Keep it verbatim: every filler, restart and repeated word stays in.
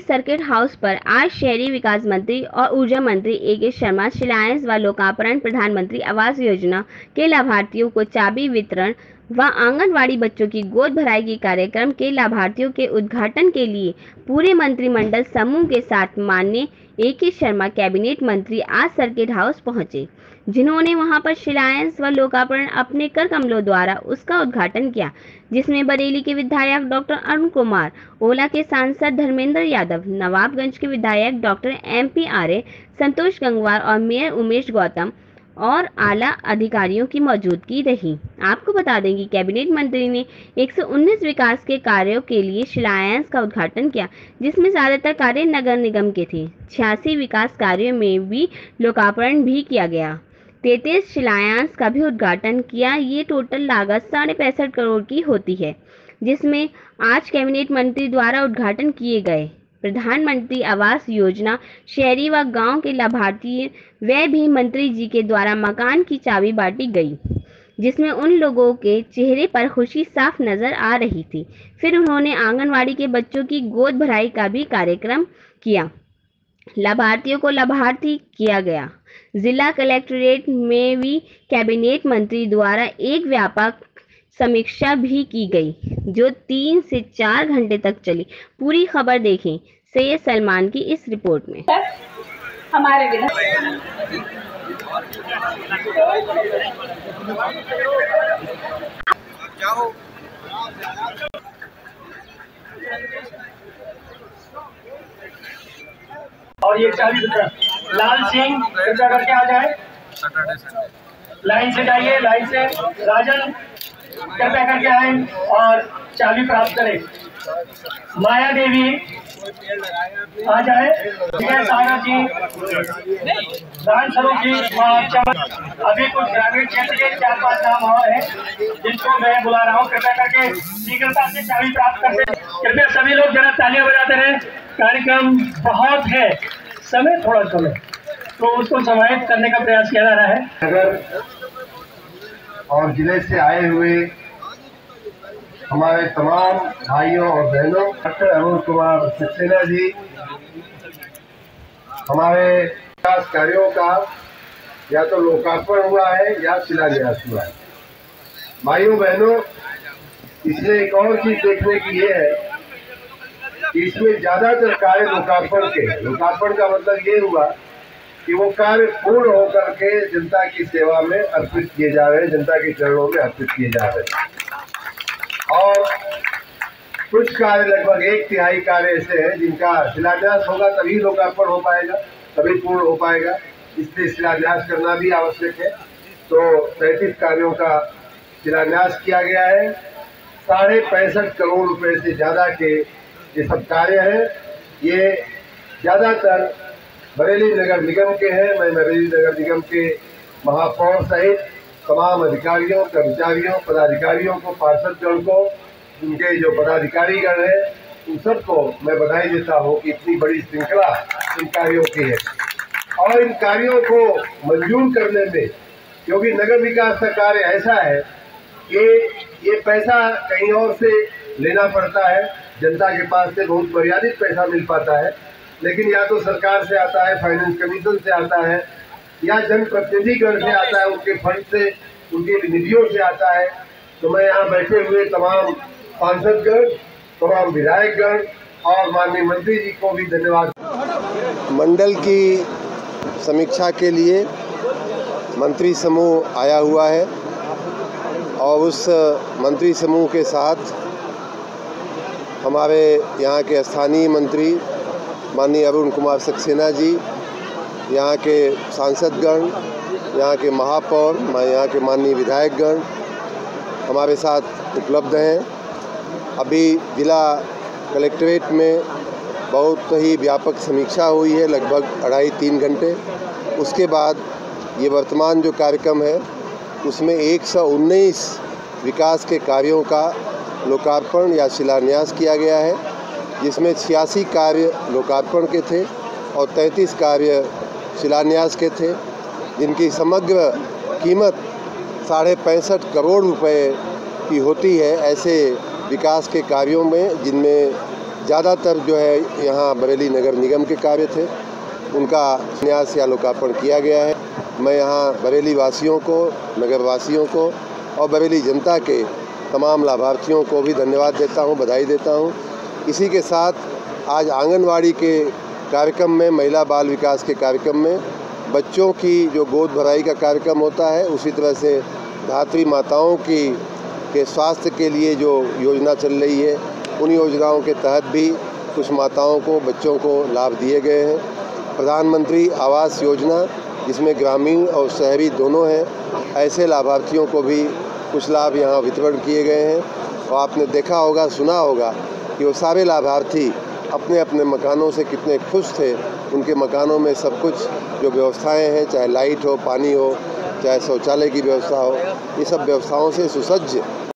Circuit house पर आज शहरी विकास मंत्री और ऊर्जा मंत्री ए के शर्मा शिलान्यास व लोकार्पण, प्रधानमंत्री आवास योजना के लाभार्थियों को चाबी वितरण व आंगनवाड़ी बच्चों की गोद भराई के कार्यक्रम के लाभार्थियों के उद्घाटन के लिए पूरे मंत्रिमंडल समूह के साथ माननीय ए के शर्मा कैबिनेट मंत्री आज सर्किट हाउस पहुंचे, जिन्होंने वहां पर शिलान्यास व लोकार्पण अपने कर कमलों द्वारा उसका उद्घाटन किया, जिसमें बरेली के विधायक डॉक्टर अरुण कुमार, ओला के सांसद धर्मेंद्र यादव, नवाबगंज के विधायक doctor M P Arya, Santosh Gangwar और मेयर उमेश गौतम और आला अधिकारियों की मौजूदगी रही। आपको बता दें कि कैबिनेट मंत्री ने एक सौ उन्नीस विकास के कार्यों के लिए शिलान्यास का उद्घाटन किया, जिसमें ज्यादातर कार्य नगर निगम के थे। छियासी विकास कार्यों में भी लोकार्पण भी किया गया। तैंतीस शिलान्यास का भी उद्घाटन किया। ये टोटल लागत साढ़े पैंसठ करोड़ की होती है, जिसमें आज कैबिनेट मंत्री द्वारा उद्घाटन किए गए प्रधानमंत्री आवास योजना शहरी व गांव के लाभार्थी व भी मंत्री जी के द्वारा मकान की चाबी बांटी गई, जिसमें उन लोगों के चेहरे पर खुशी साफ नजर आ रही थी। फिर उन्होंने आंगनवाड़ी के बच्चों की गोद भराई का भी कार्यक्रम किया। लाभार्थियों को लाभार्थी किया गया। जिला कलेक्ट्रेट में भी कैबिनेट मंत्री द्वारा एक व्यापक समीक्षा भी की गई, जो तीन से चार घंटे तक चली। पूरी खबर देखें सैयद सलमान की इस रिपोर्ट में। हमारे और ये चाबी लाल सिंह कृपया करके आ जाए, लाइन से जाइए, लाइन से राजन कृपया करके आए और चाबी प्राप्त करें। माया देवी आ जाए, सारा जी, दान स्वरूप जी, अभी कुछ ग्रामीण क्षेत्र के चार पांच नाम और हैं जिनको मैं बुला रहा हूँ, कृपया करके शीघ्रता से चाबी प्राप्त करते। कृपया सभी लोग जरा तालियां बजाते रहे। कार्यक्रम बहुत है, समय थोड़ा कम है, तो उसको समाहित करने का प्रयास किया जा रहा है। नगर और जिले से आए हुए हमारे तमाम भाइयों और बहनों, डॉक्टर अरुण कुमार सक्सेना जी, हमारे विकास कार्यों का या तो लोकार्पण हुआ है या शिलान्यास हुआ है। भाइयों बहनों, इसमें एक और चीज देखने की ये है कि इसमें ज्यादातर कार्य लोकार्पण के हैं। लोकार्पण का मतलब ये हुआ कि वो कार्य पूर्ण होकर के जनता की सेवा में अर्पित किए जा रहे हैं, जनता के चरणों में अर्पित किए जा रहे हैं। और कुछ कार्य, लगभग एक तिहाई कार्य ऐसे हैं जिनका शिलान्यास होगा तभी लोकार्पण हो पाएगा, तभी पूर्ण हो पाएगा, इसलिए शिलान्यास करना भी आवश्यक है। तो तैंतीस कार्यों का शिलान्यास किया गया है। साढ़े पैंसठ करोड़ रुपए से ज्यादा के ये सब कार्य हैं। ये ज्यादातर बरेली नगर निगम के हैं। मैं बरेली नगर निगम के महापौर सहित तमाम अधिकारियों, कर्मचारियों, पदाधिकारियों को, पार्षदगण को, उनके जो पदाधिकारीगण हैं, उन सबको मैं बधाई देता हूँ कि इतनी बड़ी श्रृंखला इन कार्यों की है। और इन कार्यों को मंजूर करने में, क्योंकि नगर विकास का कार्य ऐसा है कि ये पैसा कहीं और से लेना पड़ता है, जनता के पास से बहुत मर्यादित पैसा मिल पाता है, लेकिन या तो सरकार से आता है, फाइनेंस कमीशन से आता है, या जनप्रतिनिधिगण से आता है, उनके फंड से, उनकी निधियों से आता है। तो मैं यहाँ बैठे हुए तमाम सांसदगण, तमाम विधायकगण और माननीय मंत्री जी को भी धन्यवाद। मंडल की समीक्षा के लिए मंत्री समूह आया हुआ है और उस मंत्री समूह के साथ हमारे यहाँ के स्थानीय मंत्री माननीय अरुण कुमार सक्सेना जी, यहाँ के सांसदगण, यहाँ के महापौर, यहाँ के माननीय विधायकगण हमारे साथ उपलब्ध हैं। अभी जिला कलेक्ट्रेट में बहुत ही व्यापक समीक्षा हुई है, लगभग अढ़ाई तीन घंटे। उसके बाद ये वर्तमान जो कार्यक्रम है उसमें एक सौ उन्नीस विकास के कार्यों का लोकार्पण या शिलान्यास किया गया है, जिसमें छियासी कार्य लोकार्पण के थे और तैंतीस कार्य शिलान्यास के थे, जिनकी समग्र कीमत साढ़े पैंसठ करोड़ रुपए की होती है। ऐसे विकास के कार्यों में जिनमें ज़्यादातर जो है यहाँ बरेली नगर निगम के कार्य थे, उनका न्यास या लोकार्पण किया गया है। मैं यहाँ बरेली वासियों को, नगर वासियों को और बरेली जनता के तमाम लाभार्थियों को भी धन्यवाद देता हूँ, बधाई देता हूँ। इसी के साथ आज आंगनवाड़ी के कार्यक्रम में, महिला बाल विकास के कार्यक्रम में बच्चों की जो गोद भराई का कार्यक्रम होता है, उसी तरह से धात्री माताओं की के स्वास्थ्य के लिए जो योजना चल रही है, उन योजनाओं के तहत भी कुछ माताओं को, बच्चों को लाभ दिए गए हैं। प्रधानमंत्री आवास योजना, जिसमें ग्रामीण और शहरी दोनों हैं, ऐसे लाभार्थियों को भी कुछ लाभ यहाँ वितरण किए गए हैं। और आपने देखा होगा, सुना होगा कि वो सारे लाभार्थी अपने अपने मकानों से कितने खुश थे। उनके मकानों में सब कुछ जो व्यवस्थाएं हैं, चाहे लाइट हो, पानी हो, चाहे शौचालय की व्यवस्था हो, ये सब व्यवस्थाओं से सुसज्ज